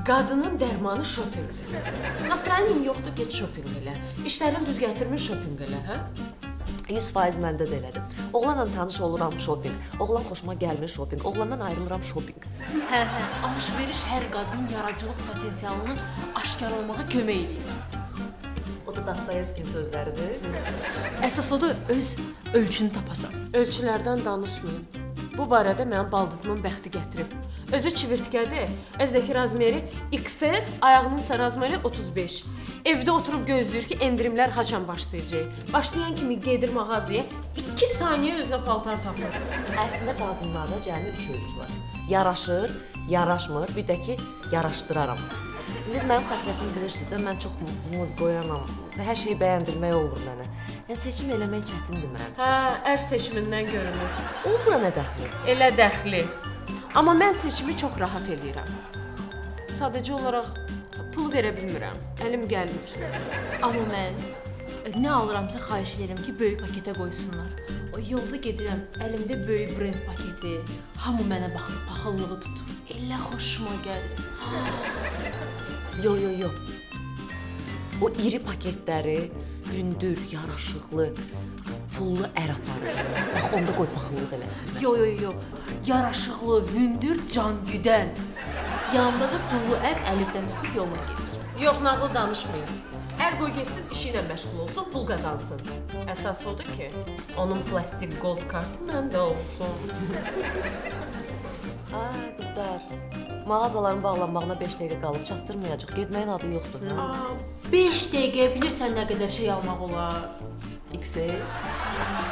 Qadının dərmanı şopingdir. Nastroyenin yoxdur, get şoping elə. İşlərin düz gətirmir şoping elə, hə? 100% məndə də elədim. Oğlanla tanış oluram şoping. Oğlan xoşuma gəlmir şoping. Oğlandan ayrılıram şoping. Hə, alış-veriş hər qadının yaradıcılıq potensialını aşkarlamağa kömək edir. O da Dostoyevskinin sözləridir. Əsas odur öz ölçünü tapasan. Ölçülərdən danışmayın. Bu barədə mənim baldızımın bəxti gətirib. Özü çivirtkədir. Əzdəki razmeri XS, ayağının ise razmeri 35. Evdə oturub gözləyir ki, endirimlər haçan başlayacaq. Başlayan kimi gedir mağazaya, 2 saniyə özünə paltar tapır. Əslində qadınlarda cəmi 3 ölçü var. Yaraşır, yaraşmır, bir də ki, yaraşdıraram. İndi mənim xasiyyətimi bilirsiniz də, mən çox muz qoyanam və hər şeyi bəyəndirmək olmur mənə. Yəni, seçim eləmək çətindir mənim üçün. Hə, ər seçimindən görünür. O, bura nə dəxli? Elə dəxli. Amma mən seçimi çox rahat eləyirəm. Sadəcə olaraq pul verə bilmirəm, əlim gəlmir. Amma mən nə alıramsa xahiş edirəm ki, böyük paketə qoysunlar. O yolda gedirəm, əlimdə böyük brend paketi, hamı mənə baxır, paxıllığı tutur. Elə xoşuma gəlir. Yo. O iri paketləri hündür, yaraşıqlı, pullu ər aparır. Bax, onda qoy paxıllıq eləsinlər. Yo. Yaraşıqlı, hündür, can güdən. Yanında da pullu ər əlifdən tutub yoluna gedir. Yox, nağıl danışmayın. Ər qoy getsin, işi ilə məşğul olsun, pul qazansın. Əsas odur ki, onun plastik gold kartı məndə olsun. Ay, qızlar, mağazaların bağlanmağına 5 dəqiqə qalıb çatdırmayacaq. Getməyin adı yoxdur. 5 dəqiqə bilirsən nə qədər şey almaq olar. XL.